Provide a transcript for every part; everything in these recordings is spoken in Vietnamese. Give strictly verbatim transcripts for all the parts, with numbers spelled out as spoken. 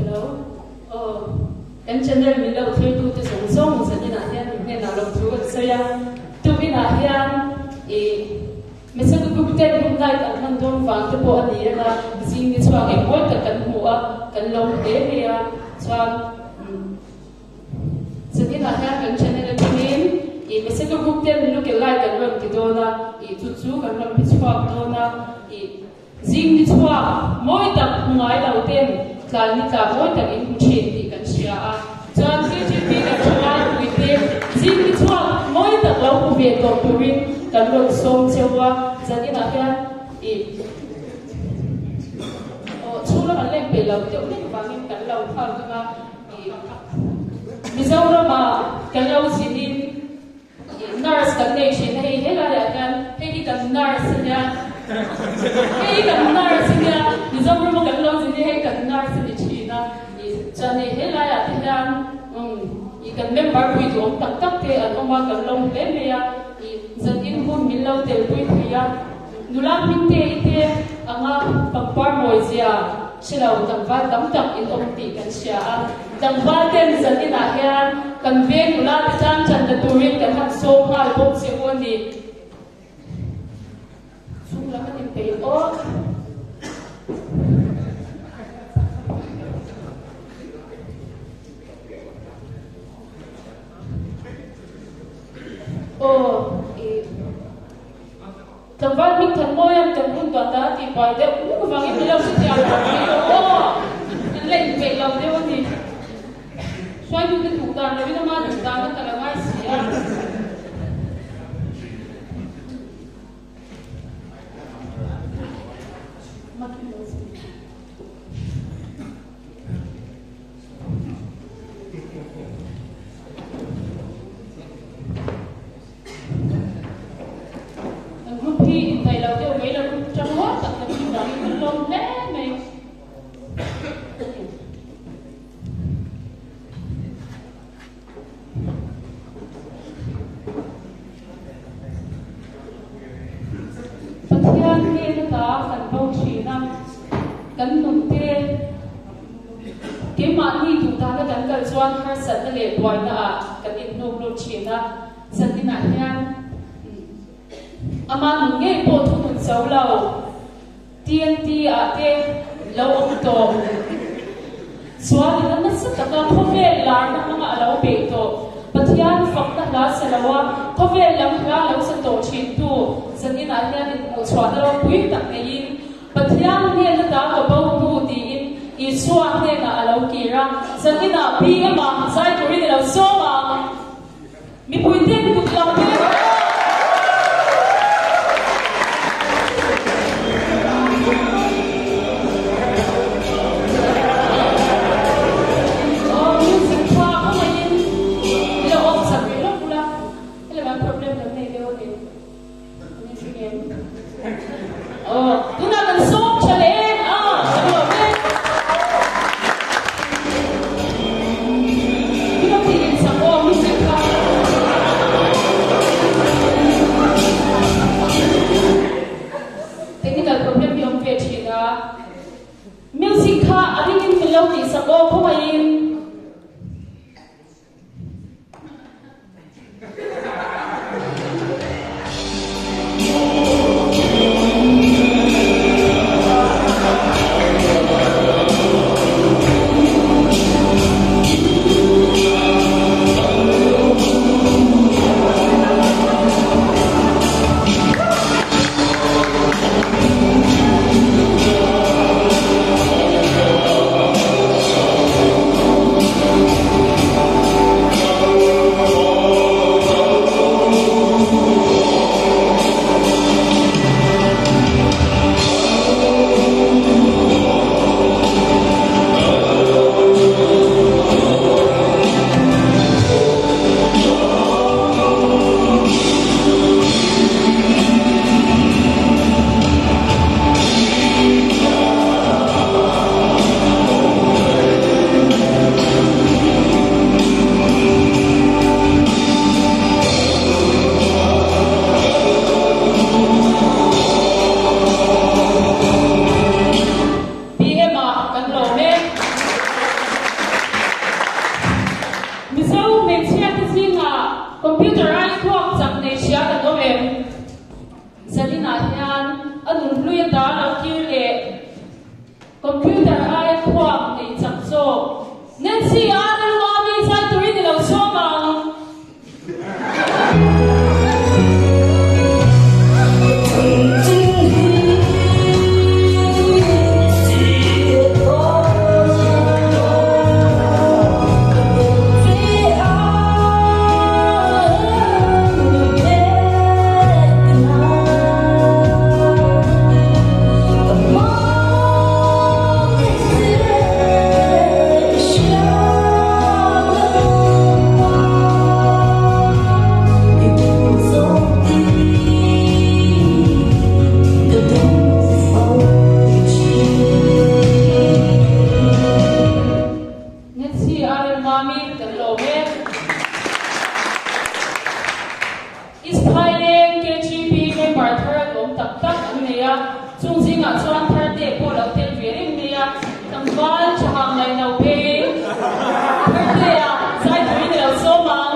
hello ờ em chân lên mình đâu thuê tu từ sống sống giờ như là hiện nghe nào lòng chú cái sao tu bên là hiện thì mình sẽ cứ cứ tên hôm nay anh mình đón vàng từ bộ anh ấy là riêng cái xoang em mỗi cái cần mua cần lòng để về xoang giờ như là hiện cần chân lên mình thì mình sẽ cứ cứ tên lúc cái lại cần lòng thì đó là thì chút chút cần lòng bị xoang đó là thì riêng cái xoang mỗi tập ngoài đầu tiên là như là mỗi tập in chuyện thì cần xia cho anh K T P cần xoang với tên riêng cái xoang mỗi tập lâu của việc của tụi mình cần lòng sống siêu qua giờ như là hiện thì chú nó còn lên bể lâu tiểu lên và mình cần lâu hơn mà thì bây giờ mà cần lâu gì đi nurse cần này chuyện hay hết là để cần hay đi cần nurse nha hay cần nurse nha bây giờ mà cần lâu gì đi hay cần nurse thì chỉ là thì cho nên hết là thế là thì cần member quy tụ tập tập thì ở trong mà cần lâu lên bây giờ thì dân in hôn mình lâu tiền quy thì nụ làm mình thế thế anh à bằng par mồi gì à chỉ là tầm vai tấm tập in ông tỷ cần xia tầm vai tên dân in à he cần viên nụ làm trang trần là tụi mình cần học số hai bốn siêu quân đi chung là cái tiền tiền ô ô tầm vai mình thần môi em cần hôn toàn đã thì bài đeo cũng có vàng em lâu sẽ theo ô anh lên về lòng đeo thì xoay như cái thủ tàn này với nó mà thủ tàn nó cả là ngay xỉa thầy đầu tiên mấy lần trong hết tập tập trung vào những lông thế này Phật thiên nghe nó ta phần bao chỉ năm cấn nụ tê cái mạng đi thủ ta nó cấn cần xoan hai sẵn nó lệ bòi na cấn in nụ nụ chỉ na sẵn đi nạ hen aman nghe bộ thu nụ xấu lâu tiên ti à tê lâu ông tổ xoan thì nó mất sức tập nó không về là nó không ạ lâu bể tổ bật hian phật ta lá sẽ lâu không về lắm ra lâu sẽ tổ chín tu dân in à hian một xoan nó quý tập này in bật hian nghe nó đã có bao tu thì in in xoan nghe là lâu kỳ ra dân in à bi cái mà sai của đi lâu số mà mi bùi tiên cũng lòng thế ờ, chúng ta cần sốt cho lên, à, được đấy. Chúng ta thì đến sáng hôm mình sẽ hian anun lui da lo ki le computer ai khwam nei chak zo Nancy aran ma mi sai turin lo so ma K T P may partner lom tak tak ang niya chung sing at chuan thirty po lo tel virin niya tang val chahang lai nau pe thirty a sai tuin lo so mang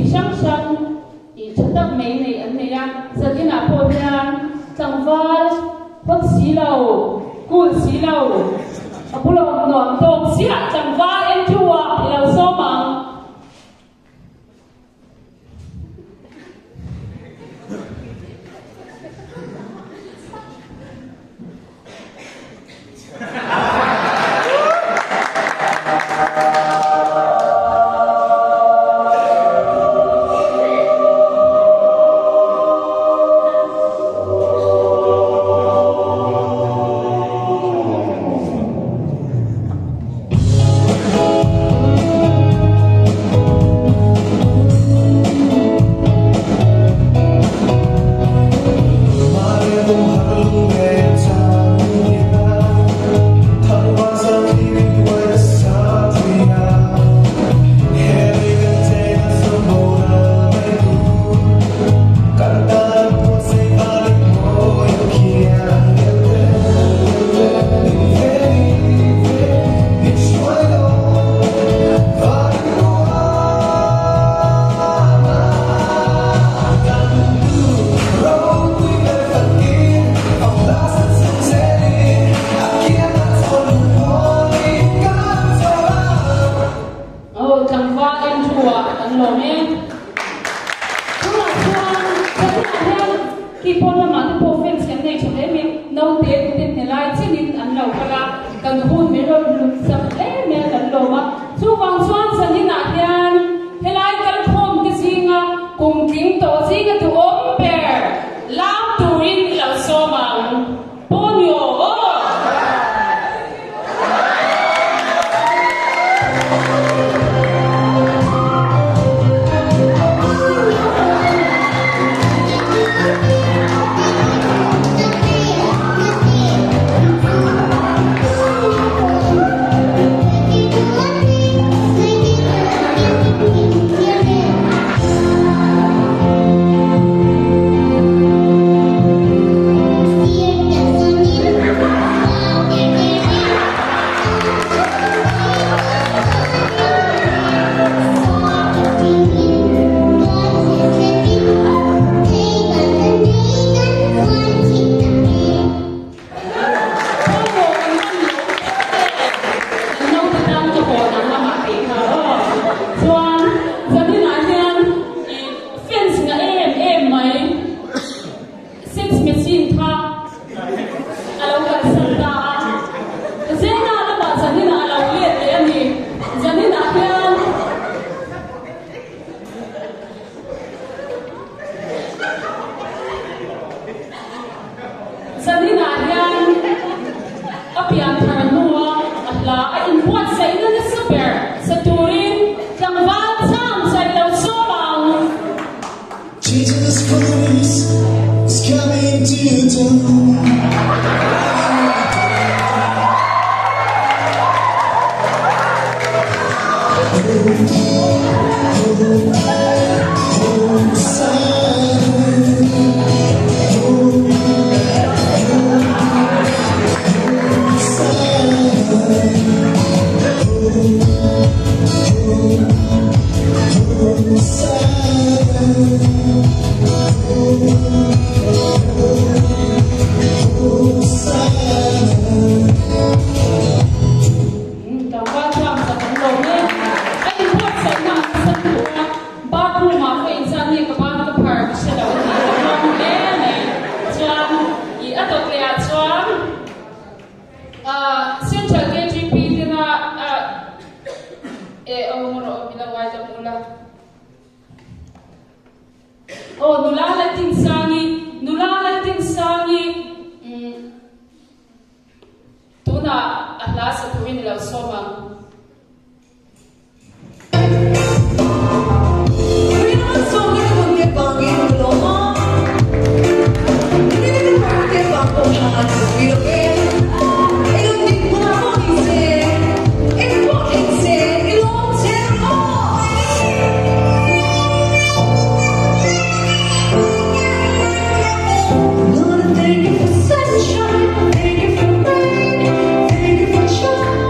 sang sang i chatak mai nei an nei a zakina po hian tangwal hot silo kul silo apulo nuam tok sia tangwal en tuwa ilo somang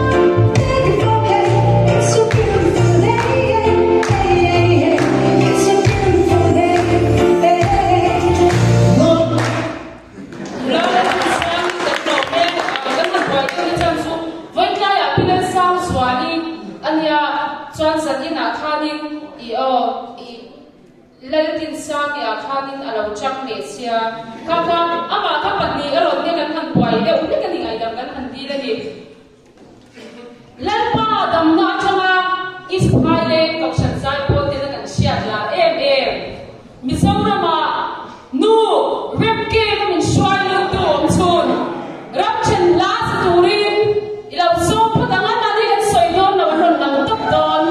It's oh lalatin sang ya khanin alo chak le sia kaka ama ka patni aro te kan han puai le uli kan ngai dam kan han ti le ni lalpa dam na changa is phale kokshan sai po te kan sia la em em misaura ma nu rep ke min shwai lu tu om chun rap chen la sa turin ilo so padangan na ni kan soi don na ron nang tok don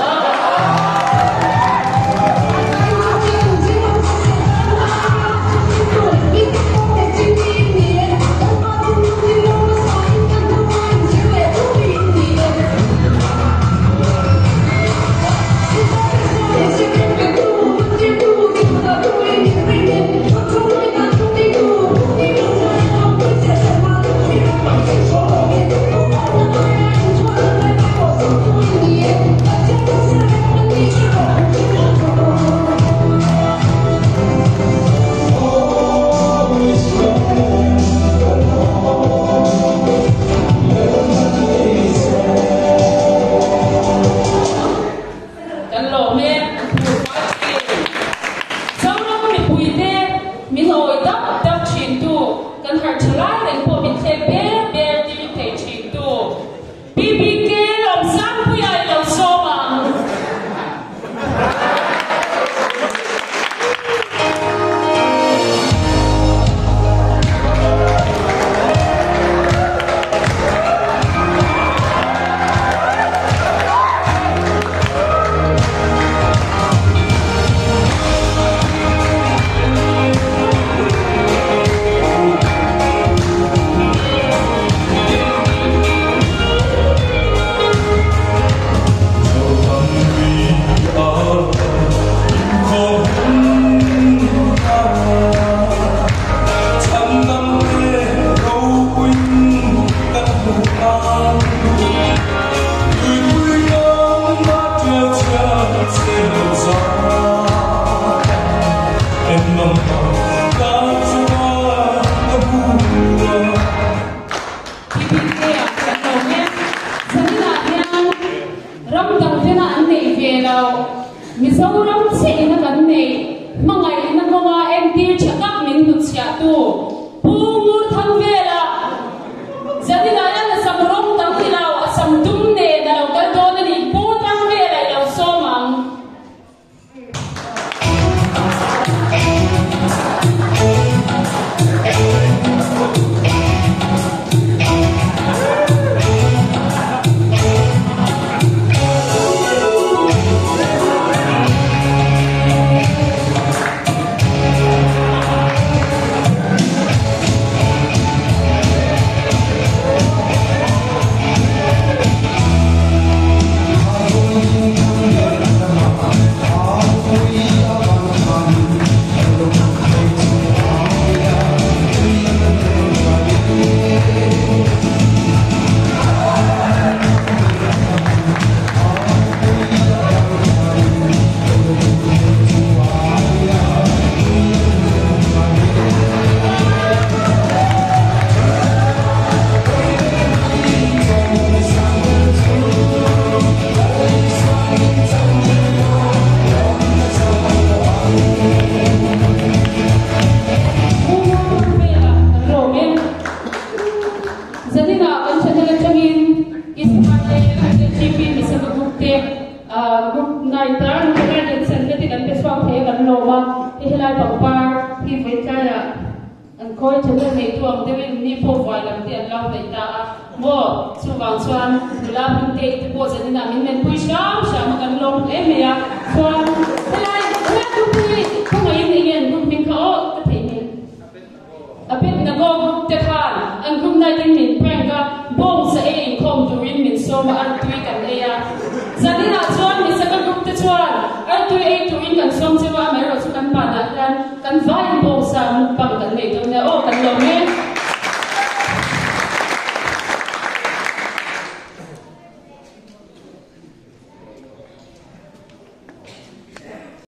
Zanina chuan Mesaka group te chuan ai tui ai tuin kan som chewa mai ro chu kan pa na kan kan vai bo sa mu pang kan nei to ne o kan lo me